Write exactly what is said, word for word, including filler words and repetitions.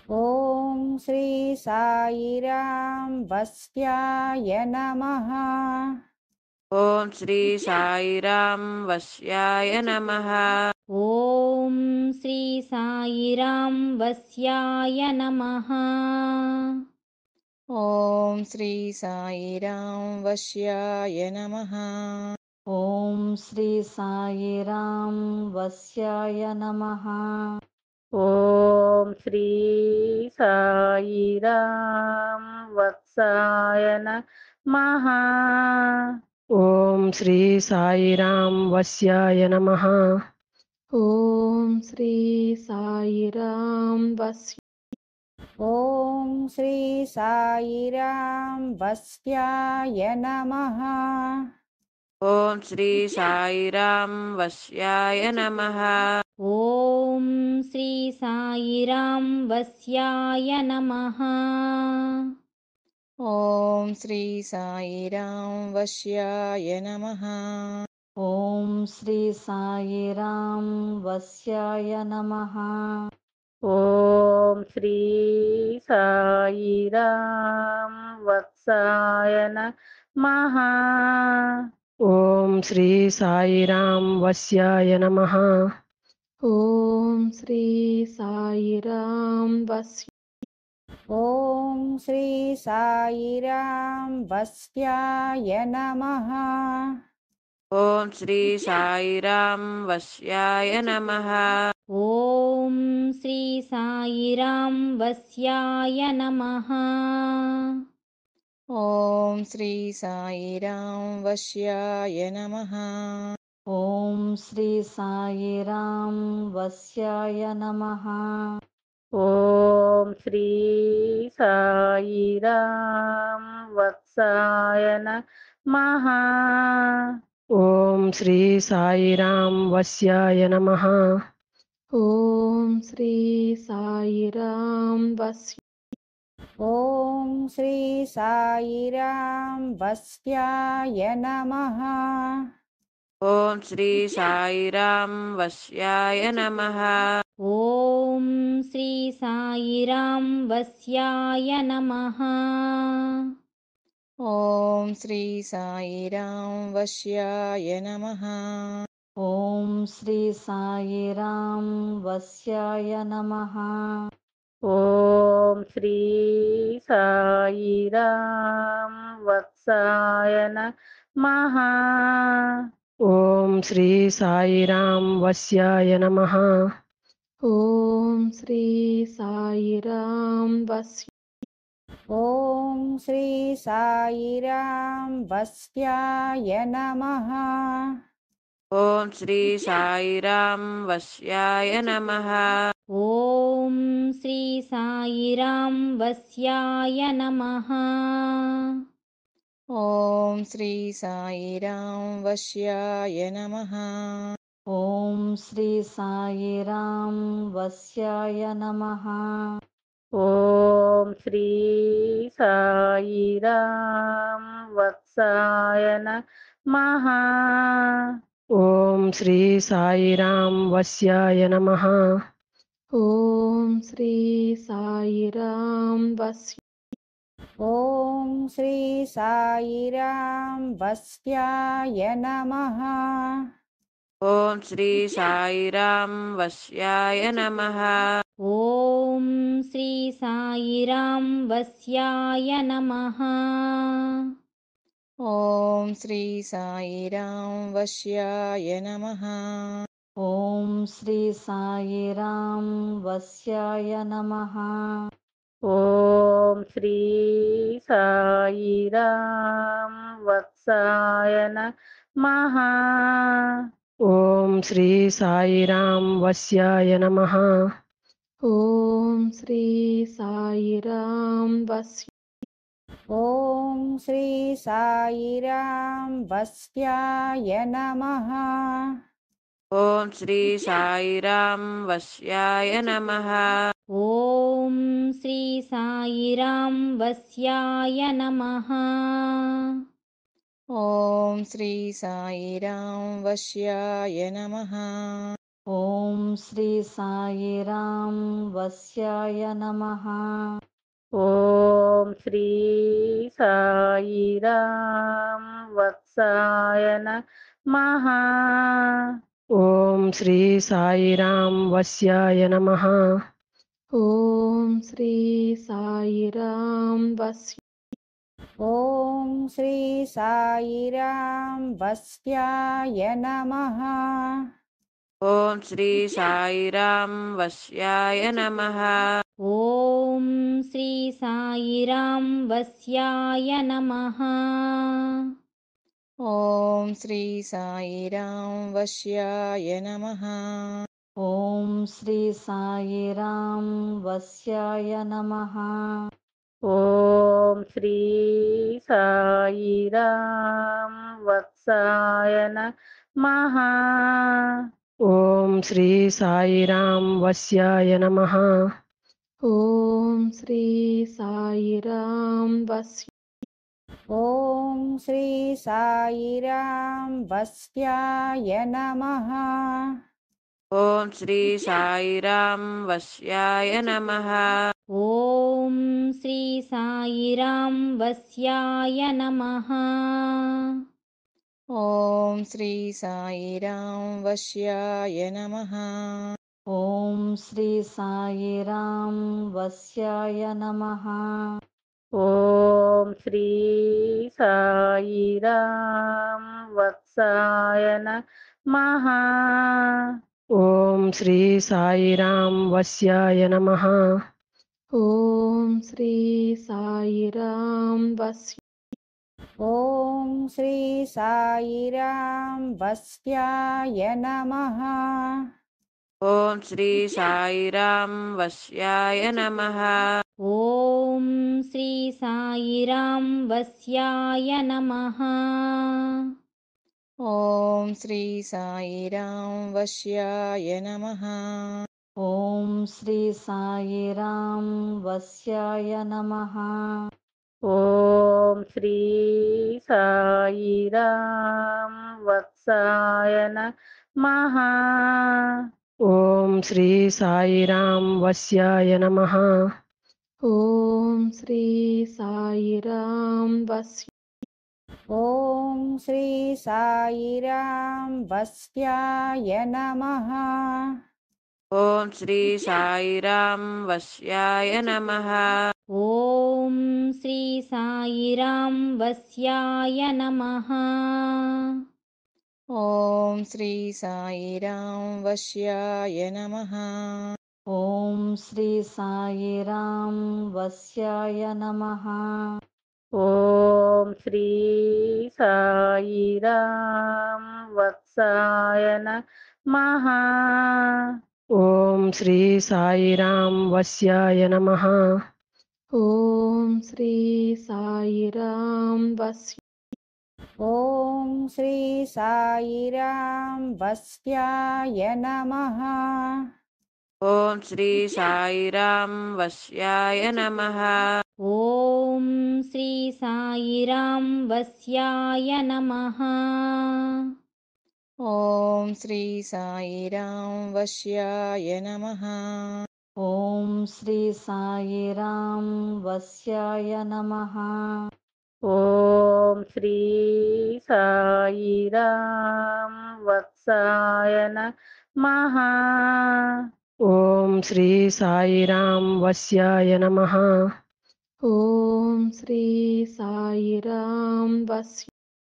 ओम श्री साईराम वस्याय नमः। ओम श्री साईराम वस्याय नमः। ओम श्री साईराम वस्याय नमः। ओम श्री साईराम वश्याय नमः। ओम श्री साईराम वस्याय नमः। ओम श्री साईराम वत्साय नमः। ओम श्री साईराम वस्याय नमः। ओम श्री साईराम वस्य ओम श्री साईराम वस्याय नमः। ओम श्री साईराम वस्याय नमः। ओम श्री साईराम वस्याय नमः। ओम श्री साईराम वश्याय नमः। ओम श्री साईराम वस्याय नमः। ओम श्री साईराम वत्साय नमः। ओम श्री साईराम वस्याय नमः। ओम श्री साईराम वस्य ओम श्री साईराम वस्याय नमः। ओम श्री साईराम वस्याय नमः। ओम श्री साईराम वस्याय नमः। ओम श्री साईराम वश्याय नमः। ओम श्री साईराम वस्याय नमः। ओम श्री साईराम वत्साय नमः। ओम श्री साईराम वस्याय नमः। ओम श्री साईराम वस्य ओम श्री साईराम वस्याय नमः। ओम श्री साईराम वस्याय नमः। ओम श्री साईराम वस्याय नमः। ओम श्री साईराम वश्याय नमः। ओम श्री साईराम वस्याय नमः। ओम श्री साईराम वत्साय नमः। ओम श्री साईराम वस्याय नमः। ओम श्री साईराम वस्य ओम श्री साईराम वस्याय नमः। ओम श्री साईराम वस्याय नमः। ओम श्री साईराम वस्याय नमः। ओम श्री साईराम वश्याय नमः। ओम श्री साईराम वस्याय नमः। ओम श्री साईराम वत्साय नमः। ओम श्री साईराम वस्याय नमः। ओम श्री साईराम वस्य ओम श्री साईराम वस्याय नमः। ओम श्री साईराम वस्याय नमः। ओम श्री साईराम वस्याय नमः। ओम श्री साईराम वश्याय नमः। ओम श्री साईराम वस्याय नमः। ओम श्री साईराम वत्साय नमः। ओम श्री साईराम वस्याय नमः। ओम श्री साईराम वस्य ओम श्री साईराम वस्याय नमः। ओम श्री साईराम वस्याय नमः। ओम श्री साईराम वस्याय नमः। ओम श्री साईराम वश्याय नमः। ॐ श्री साईराम वस्याय नमः। ॐ श्री साईराम वत्साय नमः। ॐ श्री साईराम वस्याय नमः। ॐ श्री साईराम वस्य ॐ श्री साईराम वस्याय नमः। ॐ श्री साईराम वस्याय नमः। ॐ श्री साईराम वस्याय नमः। ॐ श्री साईराम वश्याय नमः। ॐ श्री साईराम वस्याय नमः। ॐ श्री साईराम वत्साय नमः। ॐ श्री साईराम वस्याय नमः। ॐ श्री साईराम वस्य ॐ श्री साईराम वस्याय नमः। ॐ श्री साईराम वस्याय नमः। ॐ श्री साईराम वस्याय नमः। ॐ श्री साईराम वश्याय नमः। ॐ श्री साईराम वस्याय नमः। ॐ श्री साईराम वत्साय नमः। ॐ श्री साईराम वस्याय नमः। ॐ श्री साईराम वस्य ॐ श्री साईराम वस्याय नमः। ॐ श्री साईराम वस्याय नमः। ॐ श्री साईराम वस्याय नमः। ॐ श्री साईराम वश्याय नमः। ॐ श्री साईराम वस्याय नमः। ॐ श्री साईराम वत्साय नमः। ॐ श्री साईराम वस्याय नमः। ॐ श्री साईराम वस्य ॐ श्री साईराम वस्याय नमः। ॐ श्री साईराम वस्याय नमः। ॐ श्री साईराम वस्याय नमः। ॐ श्री साईराम वश्याय नमः। ॐ श्री साईराम वस्याय नमः। ॐ श्री साईराम वत्साय नमः। ॐ श्री साईराम वस्याय नमः। ॐ श्री साईराम वस्य ॐ श्री साईराम वस्याय नमः। ॐ श्री साईराम वस्याय नमः। ॐ श्री साईराम वस्याय नमः। ॐ श्री साईराम वश्याय नमः। ॐ श्री साईराम वस्याय नमः। ॐ श्री साईराम वत्साय नमः। ॐ श्री साईराम वस्याय नमः। ॐ श्री साईराम वस्य